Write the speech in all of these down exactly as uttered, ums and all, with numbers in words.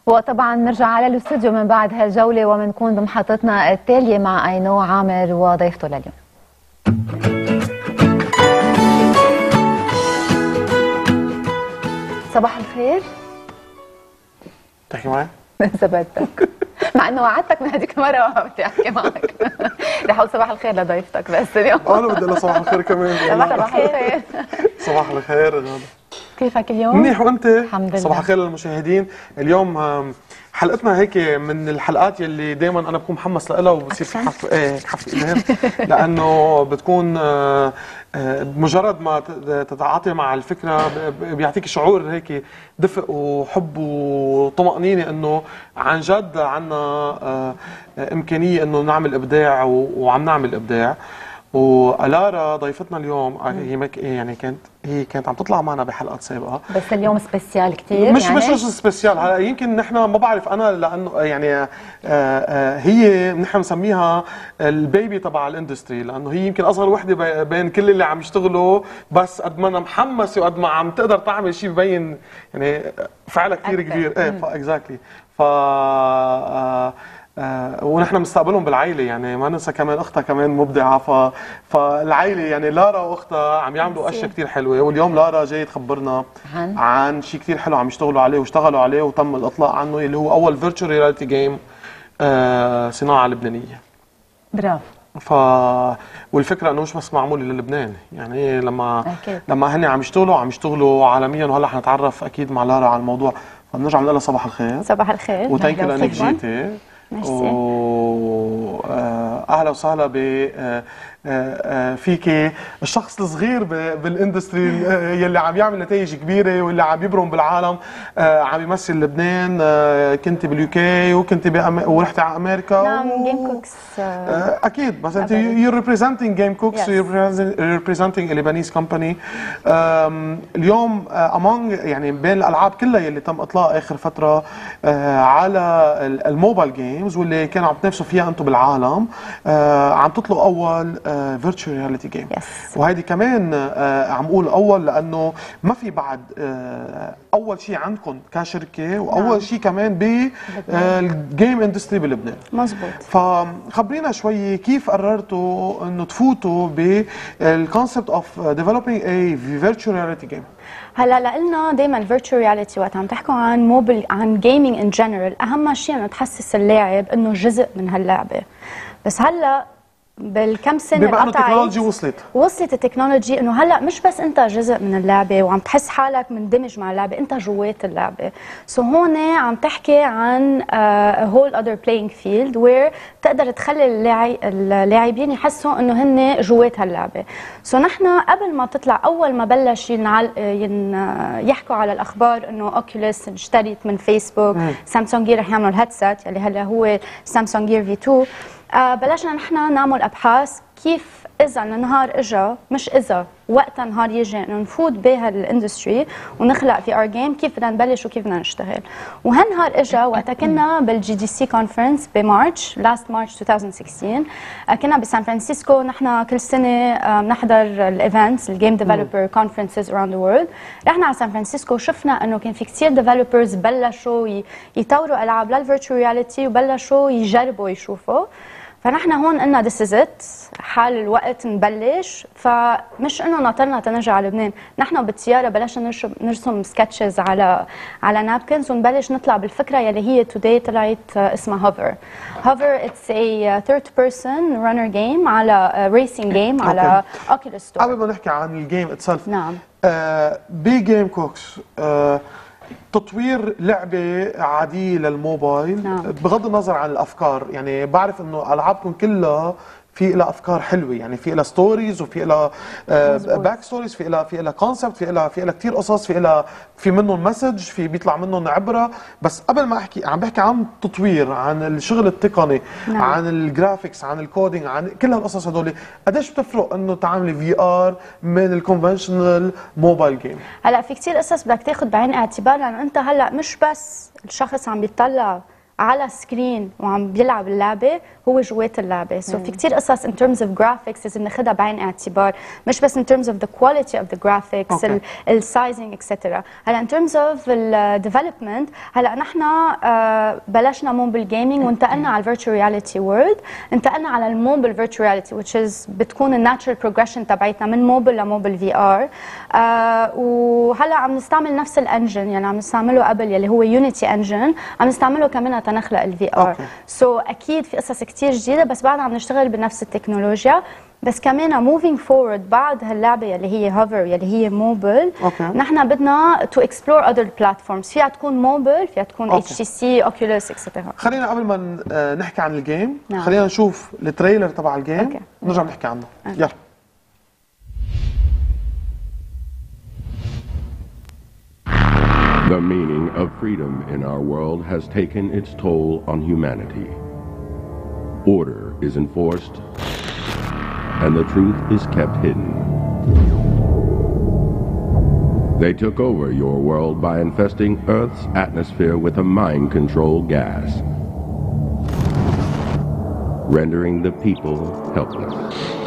وطبعا نرجع على الاستوديو من بعد هالجولة ومنكون بمحطتنا التالية مع أينو عامر وضيفته لليوم. صباح الخير. تحكي معي؟ زبدتك مع انه وعدتك من هذيك المره ما بدي احكي معك. رح اقول صباح الخير لضيفتك بس اليوم. انا بدي اقول صباح الخير كمان. صباح الخير. صباح الخير غاده. كيفك اليوم؟ منيح وانت؟ الحمد لله. صباح الخير للمشاهدين. اليوم حلقتنا هيك من الحلقات يلي دائما انا بكون محمس لها وبصير في حف ايه حف ايمان لانه بتكون مجرد ما تتعاطي مع الفكره بيعطيك شعور هيك دفء وحب وطمأنينه انه عن جد عندنا امكانيه انه نعمل ابداع وعم نعمل ابداع. والارا ضيفتنا اليوم هي يعني كانت هي كانت عم تطلع معنا بحلقات سابقه، بس اليوم سبيسيال كثير. مش يعني مش مش سبيسيال هلا يمكن نحن ما بعرف انا لانه يعني آآ آآ هي نحن بنسميها البيبي تبع الاندستري لانه هي يمكن اصغر وحده بين كل اللي عم يشتغلوا، بس قد ما انا محمسه وقد ما عم تقدر تعمل شيء ببين يعني فعلها كثير كبير. ايه اكزاكتلي. ف آه ونحن بنستقبلهم بالعائله، يعني ما ننسى كمان اختها كمان مبدعه. ف فالعائله يعني لارا واختها عم يعملوا اشياء كثير حلوه، واليوم لارا جاي تخبرنا عن, عن شيء كثير حلو عم يشتغلوا عليه واشتغلوا عليه وتم الاطلاق عنه اللي هو اول فيرتشوال رياليتي جيم صناعه لبنانيه. برافو. ف والفكره انه مش بس معموله للبنان، يعني لما أكيد. لما هن عم يشتغلوا عم يشتغلوا عالميا، وهلا حنتعرف اكيد مع لارا على الموضوع. فبنرجع بنقول لها صباح الخير. صباح الخير وثانك يو لانك جيتي. واهلا وسهلا ب فيكي الشخص الصغير بالاندستري يلي عم يعمل نتائج كبيره واللي عم يبرم بالعالم. عم يمثل لبنان، كنت باليو كي وكنت ورحتي على امريكا. نعم جيم كوكس اكيد، بس انت يو ريبريزنتينج جيم كوكس، يو ريبريزنتينج ليبانيز كومباني. اليوم امونج يعني بين الالعاب كلها يلي تم اطلاق اخر فتره على الموبايل جيمز واللي كانوا عم تنافسوا فيها انتم بالعالم، عم تطلق اول فيرتشوال رياليتي جيم. وهيدي كمان آه عم اقول اول لانه ما في بعد آه اول شيء عندكم كشركه، واول نعم. شيء كمان بالجيم اندستري بلبنان. مزبوط. فخبرينا شوي كيف قررتوا انه تفوتوا بالكونسبت اوف ديفلوبينج اي فيرتشوال رياليتي جيم. هلا لنا دائما الفيرتشوال رياليتي وقت عم تحكوا عن موبل عن جيمنج ان جنرال، اهم شيء انه تحسس اللاعب انه جزء من هاللعبه. بس هلا بالكم سنه بما انه التكنولوجي وصلت وصلت التكنولوجي انه هلا مش بس انت جزء من اللعبه وعم تحس حالك مندمج مع اللعبه، انت جوات اللعبه. سو so هون عم تحكي عن هول اذر بلاينج فيلد وير تقدر تخلي اللاعبين يحسوا انه هن جوات هاللعبه. سو so نحن قبل ما تطلع اول ما بلش ينعل يحكوا على الاخبار انه اوكيوليس اشترت من فيسبوك، سامسونج جير رح يعملوا الهيدسيت اللي هلا هو سامسونج جير في اثنين، آه بلشنا نحن نعمل ابحاث كيف اذا النهار اجى، مش اذا وقتها نهار يجي انه نفوت بهالاندستري ونخلق في ار جيم، كيف بدنا نبلش وكيف بدنا نشتغل. وهالنهار اجى وقتها كنا بالجي دي سي كونفرنس بمارش لاست مارش ألفين وستة عشر، كنا بسان فرانسيسكو. نحن كل سنه بنحضر الايفنتس الجيم ديفلوبر كونفرنسز اراوند ذا وورلد. رحنا على سان فرانسيسكو شفنا انه كان في كثير ديفلوبرز بلشوا يطوروا العاب للفيرتشوال رياليتي وبلشوا يجربوا يشوفوا. فنحن هون قلنا ذس از ات، حال الوقت نبلش. فمش انه ناطرنا تنرجع على لبنان، نحن بالطياره بلشنا نرسم سكتشز على على نابكنز ونبلش نطلع بالفكره يلي هي توداي طلعت اسمها هوفر. هوفر اتس اي ثيرد بيرسون رانر جيم على ريسنج جيم على اوكيوليس ستور. قبل ما نحكي عن الجيم اتسلف، نعم آه بجيم كوكس آه تطوير لعبة عادية للموبايل، نعم. بغض النظر عن الأفكار، يعني بعرف إنه ألعابكم كلها في لها افكار حلوه، يعني في لها ستوريز وفي لها باك ستوريز، في لها في لها كونسبت، في لها في لها كثير قصص، في لها في منهم مسج، في بيطلع منهم عبره. بس قبل ما احكي عم بحكي عن التطوير، عن الشغل التقني، نعم. عن الجرافيكس، عن الكودينج، عن كل هالقصص هدول، قديش بتفرق انه تعملي في ار من الكونفشنال موبايل جيم؟ هلا في كثير قصص بدك تاخذ بعين الاعتبار، لانه انت هلا مش بس الشخص عم بيطلع على سكرين وعم بيلعب اللعبه هو جوات اللعبه. سو so في كثير قصص in terms of graphics لازم ناخذها بعين اعتبار، مش بس in terms of the quality of the graphics okay. السايزنج اكسترا. هلا in terms of the development هلا نحن uh, بلشنا موبل جيمنج وانتقلنا على الفيرتشوال رياليتي وورلد، انتقلنا على الموبل فيرتشوال رياليتي which is بتكون الناتشرال بروجريشن تبعتنا من موبل لموبل في ار. uh, وهلا عم نستعمل نفس الانجن يعني عم نستعمله قبل يلي هو يونيتي انجن، عم نستعمله كمان تنخلق الفي ار. سو so, اكيد في قصص كثير جديده بس بعدنا عم نشتغل بنفس التكنولوجيا، بس كمان موفينج فورورد بعد هاللعبه يلي هي هوفر يلي هي موبل نحن بدنا تو اكسبلور اذر بلاتفورمز، فيها تكون موبل فيها تكون اتش تي سي اوكيولوس اكسترا. خلينا قبل ما نحكي عن الجيم نعم. خلينا نشوف التريلر تبع الجيم okay. نرجع نحكي عنه. okay. يلا. The meaning of freedom in our world has taken its toll on humanity. Order is enforced, and the truth is kept hidden. They took over your world by infesting Earth's atmosphere with a mind-control gas, rendering the people helpless.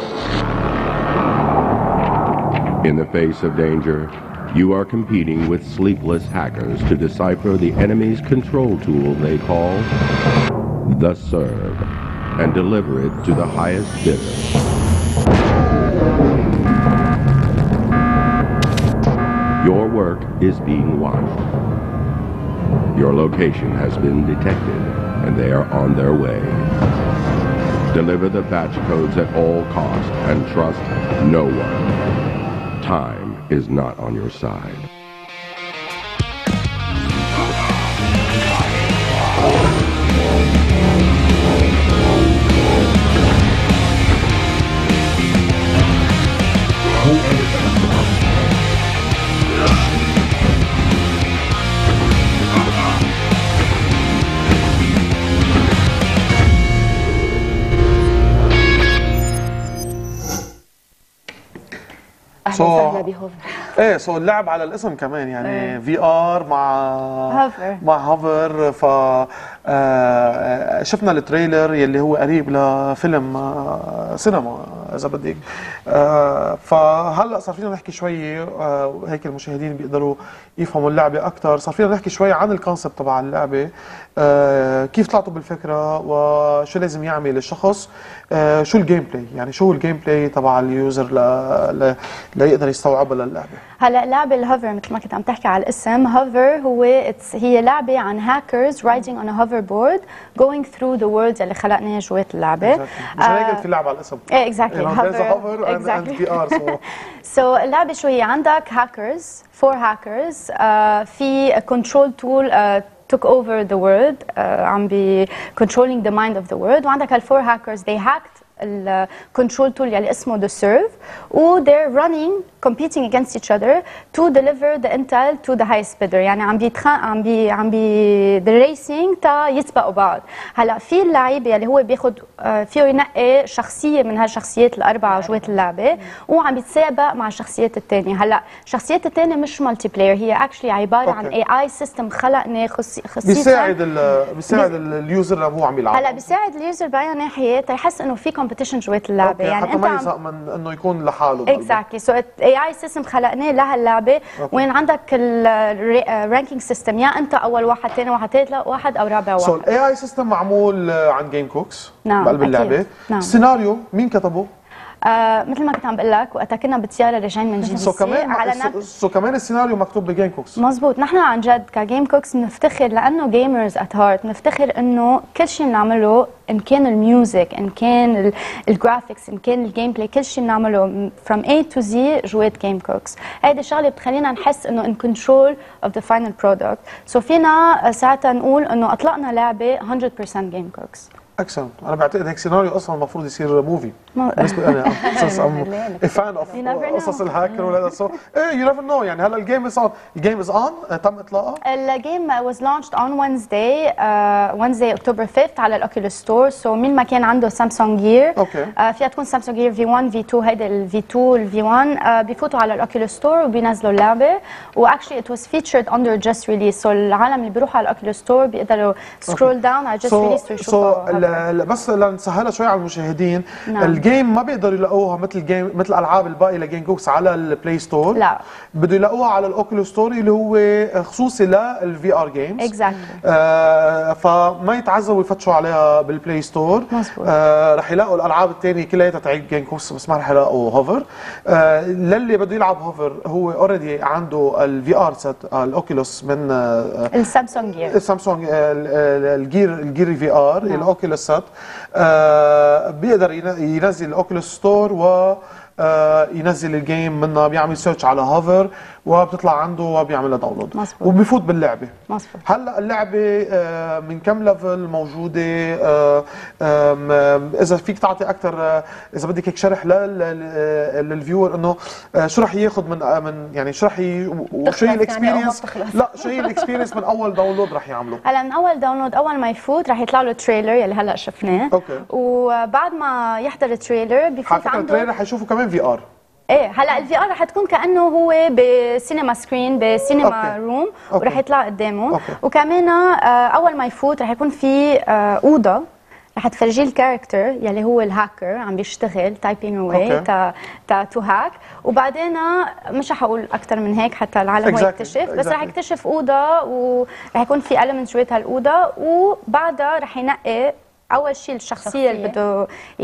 In the face of danger, you are competing with sleepless hackers to decipher the enemy's control tool they call the Serve and deliver it to the highest bidder. Your work is being watched. Your location has been detected and they are on their way. Deliver the patch codes at all costs and trust no one. Time is not on your side. اهلا وسهلا بهوفر. ايه سو اللعب على الاسم كمان يعني في ار مع هوفر مع هوفر. ف آه شفنا التريلر يلي هو قريب لفيلم آه سينما اذا بدك. آه فهلا صار فينا نحكي شوي آه هيك المشاهدين بيقدروا يفهموا اللعبه اكثر. صار فينا نحكي شوي عن الكونسبت تبع اللعبه، آه كيف طلعتوا بالفكره وشو لازم يعمل الشخص، آه شو الجيم بلاي يعني شو الجيم بلاي تبع اليوزر ل... ل... ليقدر يستوعبها للعبه. هلا لعبه الهوفر مثل ما كنت عم تحكي على الاسم، هوفر هو هي لعبه عن هاكرز رايدنج اون ا هوفر بورد جوينج ثرو ذا وورلدز اللي خلقناها جوات اللعبه. مش هيك في لعبه على الاسم. ايه اكزاكتلي هوفر اند في ار. سو اللعبه شو هي؟ عندك هاكرز فور هاكرز في كنترول تول took over the world uh, عم بي controlling the mind of the world، وعندك هالفور هاكرز they hacked الكنترول تول يلي اسمه the serve و they're running competing against each other to deliver the intel to the highest bidder. يعني عم بيتخان عم بي عم بي the racing تا يسبقوا بعض. هلا في اللعيب يلي هو بياخذ فيه ينقي شخصيه من هالشخصيات الاربعه جوات اللعبه وعم بيتسابق مع الشخصيات الثانيه. هلا الشخصيات الثانيه مش مالتي بلاير، هي اكشلي عباره عن اي اي سيستم خلقنا خصيصا بيساعد بيساعد اليوزر لما هو عم يلعب. هلا بيساعد اليوزر باي ناحيه تحس انه في كومبيتيشن جوات اللعبه. يعني حتى انت ما يزهق من انه يكون لحاله. اكزاكتلي سو اي اي سيستم خلقناه لهاللعبه وين عندك الرانكينج سيستم يا انت اول واحد ثاني واحد ثالث واحد او رابع واحد. سو الاي اي سيستم معمول عن جيم كوكس نعم بقلب اللعبه. نعم. السيناريو مين كتبه؟ آه مثل ما كنت عم بقول لك وقتها كنا بتيارة راجعين من جي بي سي سو كمان على سو, سو كمان السيناريو مكتوب بجيم كوكس. مزبوط. نحن عن جد كجيم كوكس بنفتخر لانه جيمرز ات هارت، بنفتخر انه كل شيء بنعمله ان كان الميوزك ان كان الجرافيكس ان كان الجيم بلاي كل شيء بنعمله from A to Z جوات جيم كوكس. هيدي الشغله بتخلينا نحس انه ان كنترول اوف ذا فاينل برودكت. سو فينا ساعتها نقول انه اطلقنا لعبه one hundred percent جيم كوكس. اكسلنت. انا بعتقد هيك سيناريو اصلا المفروض يصير موفي بالنسبه لي. انا قصص ام فان اوف قصص الهاكر ولا سو ايه يو نيفر نو. يعني هلا الجيم از اون الجيم از اون تم اطلاقها. الجيم was launched on Wednesday uh, Wednesday October fifth على الاوكيولوس ستور. سو مين ما كان عنده سامسونج جير اوكي uh, فيها تكون سامسونج جير في واحد في اثنين هيدا الفي اثنين الفي واحد uh, بيفوتوا على الاوكيولوس ستور وبينزلوا اللعبه. واكشلي ات واز فيتشرد اندر جاست ريليس. سو العالم اللي بيروحوا على الاوكيولوس ستور بيقدروا سكرول داون على جاست ريليس ويشوفوا. بس لنسهلها شوي على المشاهدين. نعم. الجيم ما بيقدروا يلاقوها مثل جيم مثل الالعاب الباقيه لجيم كوكس على البلاي ستور. لا بده يلاقوها على الاوكيولوس ستور اللي هو خصوصي للفي ار جيمز. اكزاكتلي. آه فما يتعذبوا يفتشوا عليها بالبلاي ستور. مظبوط. آه رح يلاقوا الالعاب الثانيه كلها تعيد جيم كوكس بس ما رح يلاقوا هوفر. آه للي بده يلعب هوفر هو اوريدي عنده الفي ار سيت الاوكيولوس من آه السامسونج جير السامسونج الجير الجير في ار الاوكيولوس سيت. آه بيقدر ينزل الاوكيولوس ستور و آه ينزل الجيم منها. بيعمل سيرش على هوفر وبتطلع عنده وبيعملها داونلود وبيفوت باللعبه. مظبوط. هلا اللعبه آه من كم ليفل موجوده؟ آه آه اذا فيك تعطي اكثر آه اذا بدك هيك شرح للفيور انه آه شو رح ياخذ من آه من يعني شو رح وشو هي الاكسبيرينس؟ لا شو هي الاكسبيرينس من اول داونلود رح يعملوا؟ هلا من اول داونلود اول ما يفوت رح يطلع له تريلر يلي هلا شفناه. اوكي. وبعد ما يحضر التريلر بيفوت عنده التريلر حيشوفوا كمان في ار. ايه هلا الفي ار رح تكون كانه هو بسينما سكرين بسينما أوكي. روم أوكي. ورح يطلع قدامه. أوكي. وكمان اول ما يفوت رح يكون في اوضه رح تفرجيه الكاركتر يلي هو الهاكر عم بيشتغل تايبينج اواي تا تا تو هاك. وبعدين مش رح اقول اكثر من هيك حتى العالم exactly. هو يكتشف بس exactly. رح يكتشف اوضه ورح يكون في elements جوات هالاوضه وبعدها رح ينقي اول شيء الشخصيه اللي بده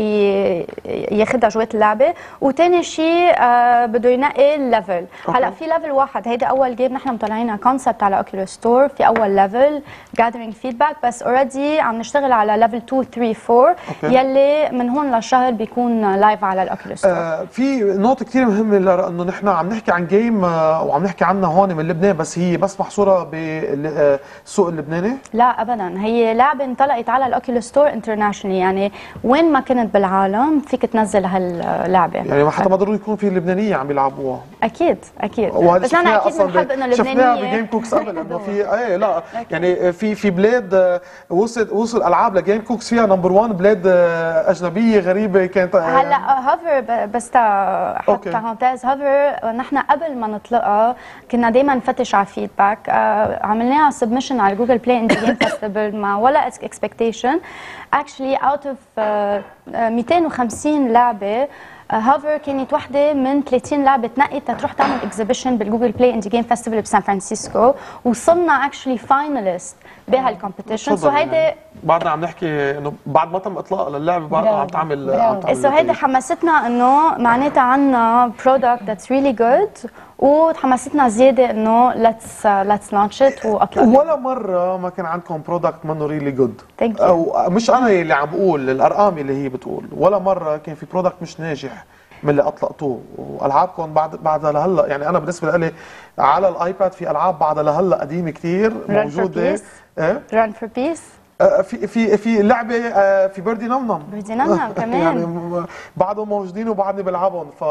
ياخذها جوات اللعبه. وثاني شيء آه بده ينقي الليفل. هلا في ليفل واحد هيدا اول جيم نحن مطلعينها كونسبت على اوكيولوس ستور. في اول ليفل جاذرينج فيدباك بس اوريدي عم نشتغل على ليفل اثنين ثلاثة أربعة يلي من هون للشهر بيكون لايف على الاوكيولوس ستور. آه في نقطه كثير مهمه لانه نحن عم نحكي عن جيم آه وعم نحكي عنها هون من لبنان بس هي بس محصوره بالسوق اللبناني؟ لا ابدا. هي لعبه انطلقت على الاوكيولوس ستور انترناشونال. يعني وين ما كنت بالعالم فيك تنزل هاللعبه. يعني حتى ما ضروري يكون في لبنانيه عم بيلعبوها. اكيد اكيد. بس انا اكيد بنحب انه اللبنانيه شفناها بجيم كوكس قبل انه في ايه لا يعني في في بلاد وصل وصل العاب لجيم كوكس فيها نمبر واحد بلاد اجنبيه غريبه كانت. هلا هوفر بس حتى بارونتيز هوفر نحن قبل ما نطلقها كنا دائما نفتش على فيدباك. عملناها سبمشن على جوجل بلاي اند جيم فيستيفال مع ولا اكسبكتيشن. اكشلي اوت اوف مئتين وخمسين لعبه هوفر كانت وحده من ثلاثين لعبه تنقت تروح تعمل اكزيبيشن بالجوجل بلاي اند جيم فيستيفال بسان فرانسيسكو. وصلنا اكشلي فاينالست بهالكومبيتيشن. سو هيدا بعدنا عم نحكي انه بعد ما تم اطلاق للعبه بعد عم تعمل عم تعمل سو هيدا حمستنا انه معناتها عندنا برودكت ذاتس ريلي جود وتحمستنا زياده انه ليتس ليتس لانش ات واطلق. ولا مره ما كان عندكم برودكت منه ريلي جود. ثانك يو. او مش انا اللي عم بقول الارقام اللي هي بتقول ولا مره كان في برودكت مش ناجح من اللي اطلقتوه. والعابكم بعد بعد لهلا يعني انا بالنسبه لي على الايباد في العاب بعد لهلا قديمه كثير موجوده. ايه ران فور بيس في في في لعبه في بيردي نمنم بيردي نمنم كمان يعني بعضهم موجودين وبعدني بلعبهم. ف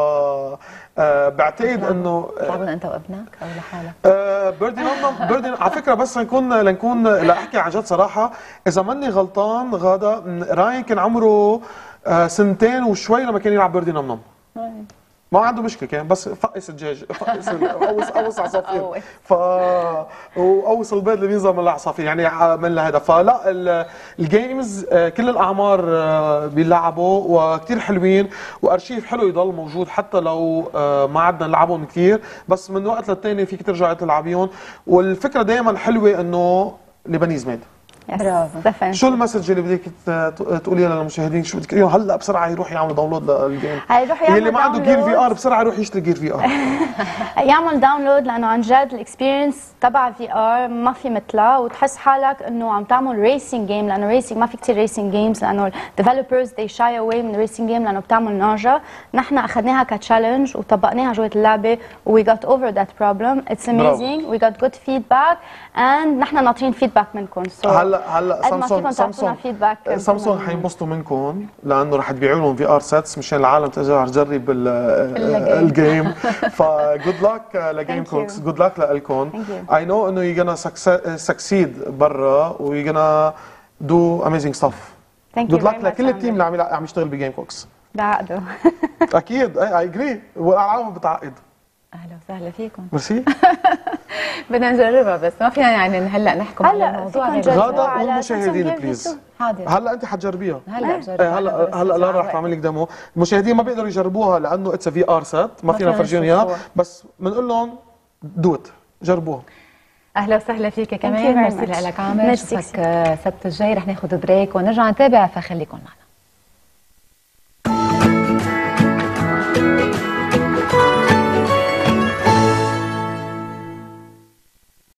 بعتقد انه بتلعبهم انت وابنك او لحالك؟ بيردي نمنم بيردي على فكره بس لنكون لنكون لاحكي عن جد صراحه اذا ماني غلطان غاده راين كان عمره سنتين وشوي لما كان يلعب بيردي نمنم. ما عنده مشكله كان بس فقس الدجاج فقس قوس قوس عصافير ف وقوس البيض اللي بينزل من العصافير يعني من لهذا. فلا الجيمز كل الاعمار بيلعبوا وكثير حلوين وارشيف حلو يضل موجود حتى لو ما عدنا نلعبهم كثير بس من وقت للتاني فيك ترجع تلعبيهم. والفكره دائما حلوه انه لبنيز ميد. برافو. شو المسج اللي بدك تقوليها للمشاهدين؟ شو بدك تقوليهم هلا بسرعه يروح يعمل داونلود للجيم؟ اللي ما عنده جير في ار بسرعه يروح يشتري جير في ار. يعمل داونلود لانه عن جد الاكسبيرينس تبع في ار ما في مثلها وتحس حالك انه عم تعمل ريسنج جيم لانه ريسنج ما في كثير ريسنج جيمز لانه الديفلوبرز they shy away من الريسنج جيم لانه بتعمل ناجا. نحن اخذناها كتشالنج وطبقناها جوه اللعبه و we got over that problem. It's amazing. We got good feedback and نحن ناطرين فيدباك منكم. هلا هلا هلا قد ما فيكم سامسونج تعطونا سامسونج فيدباك سامسونج حينبسطوا منكم لانه رح تبيعوا لهم في ار سيتس مشان العالم ترجع تجرب ال- الجيم. فجود لك لجيم Thank you. كوكس، جود لك لكم. Thank you. اي نو انه يو gonna succeed برا و يو gonna do amazing stuff. Thank you جود very لك much, لكل التيم Amber. اللي عم يلع- عم يشتغل بجيم كوكس. بعقده. اكيد اي اجري، والالعاب بتعقد. اهلا وسهلا فيكم. ميرسي. بدنا نجربها بس ما فينا يعني هلا نحكم على هلا الموضوع فيكم غير تجربوها غادة على والمشاهدين Samsung Gear بليز. في تو. حاضر. هلا انت حتجربيها. هلا بجرب. ايه هلا هلا لارا رح تعمل لك ديمو. المشاهدين ما بيقدروا يجربوها لانه اتس في ار سيت، ما فينا نفرجيهم اياها، بس بنقول لهم دوت جربوها. اهلا وسهلا فيك you كمان. very ميرسي much. لك عامر. ميرسي نشوفك السبت الجاي رح ناخذ بريك ونرجع نتابع، فخليكم معنا.